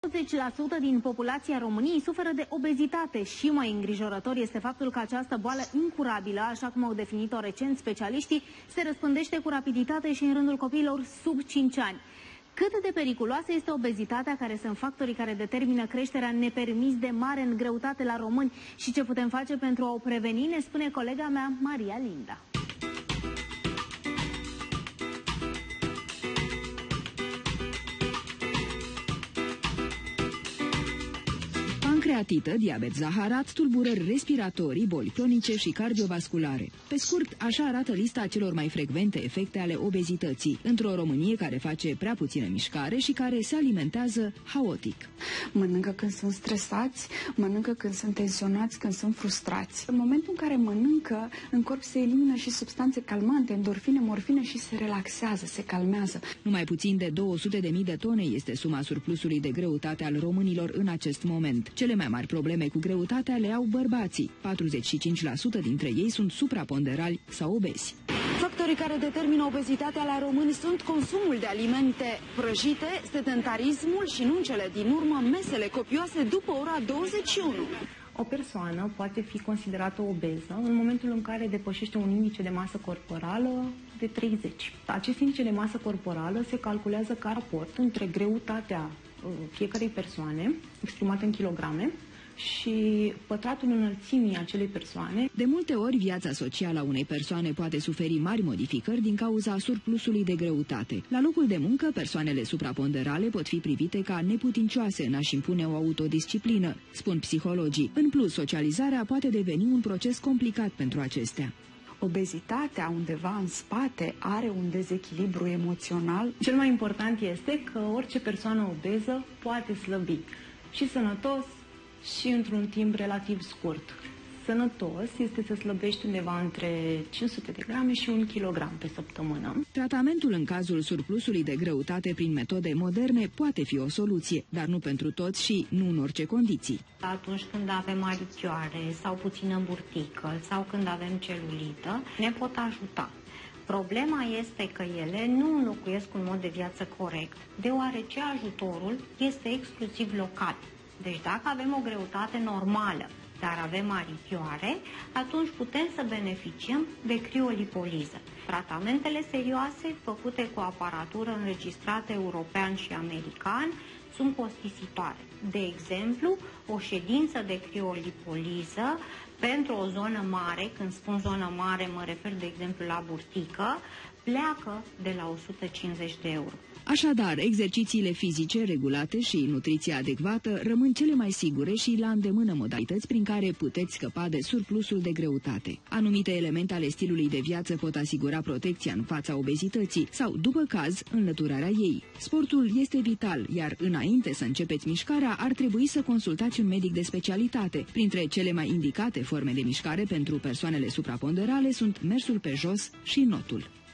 20% din populația României suferă de obezitate și mai îngrijorător este faptul că această boală incurabilă, așa cum au definit-o recent specialiștii, se răspândește cu rapiditate și în rândul copiilor sub 5 ani. Cât de periculoasă este obezitatea, care sunt factorii care determină creșterea nepermis de mare în greutate la români și ce putem face pentru a o preveni, ne spune colega mea Maria Linda. Pancreatită, diabet zaharat, tulburări respiratorii, boli cronice și cardiovasculare. Pe scurt, așa arată lista celor mai frecvente efecte ale obezității, într-o Românie care face prea puțină mișcare și care se alimentează haotic. Mănâncă când sunt stresați, mănâncă când sunt tensionați, când sunt frustrați. În momentul în care mănâncă, în corp se elimină și substanțe calmante, endorfine, morfine și se relaxează, se calmează. Numai puțin de 200.000 de tone este suma surplusului de greutate al românilor în acest moment. Cele mai mari probleme cu greutatea le au bărbații. 45% dintre ei sunt supraponderali sau obezi. Factorii care determină obezitatea la români sunt consumul de alimente prăjite, sedentarismul și, nu în cele din urmă, mesele copioase după ora 21. O persoană poate fi considerată obeză în momentul în care depășește un indice de masă corporală de 30. Acest indice de masă corporală se calculează ca raport între greutatea fiecarei persoane, exprimată în kilograme, și pătratul înălțimii acelei persoane. De multe ori, viața socială a unei persoane poate suferi mari modificări din cauza surplusului de greutate. La locul de muncă, persoanele supraponderale pot fi privite ca neputincioase în a-și impune o autodisciplină, spun psihologii. În plus, socializarea poate deveni un proces complicat pentru acestea. Obezitatea undeva în spate are un dezechilibru emoțional. Cel mai important este că orice persoană obeză poate slăbi și sănătos și într-un timp relativ scurt. Sănătos este să slăbești undeva între 500 de grame și 1 kilogram pe săptămână. Tratamentul în cazul surplusului de greutate prin metode moderne poate fi o soluție, dar nu pentru toți și nu în orice condiții. Atunci când avem aripioare sau puțină burtică sau când avem celulită, ne pot ajuta. Problema este că ele nu înlocuiesc un mod de viață corect, deoarece ajutorul este exclusiv local. Deci dacă avem o greutate normală, dar avem aripioare, atunci putem să beneficiem de criolipoliză. Tratamentele serioase, făcute cu aparatură înregistrată european și american, sunt costisitoare. De exemplu, o ședință de criolipoliză pentru o zonă mare, când spun zonă mare mă refer de exemplu la burtică, pleacă de la 150 de euro. Așadar, exercițiile fizice regulate și nutriția adecvată rămân cele mai sigure și la îndemână modalități prin care puteți scăpa de surplusul de greutate. Anumite elemente ale stilului de viață pot asigura protecția în fața obezității sau, după caz, înlăturarea ei. Sportul este vital, iar înainte să începeți mișcarea, ar trebui să consultați un medic de specialitate. Printre cele mai indicate forme de mișcare pentru persoanele supraponderale sunt mersul pe jos și notul.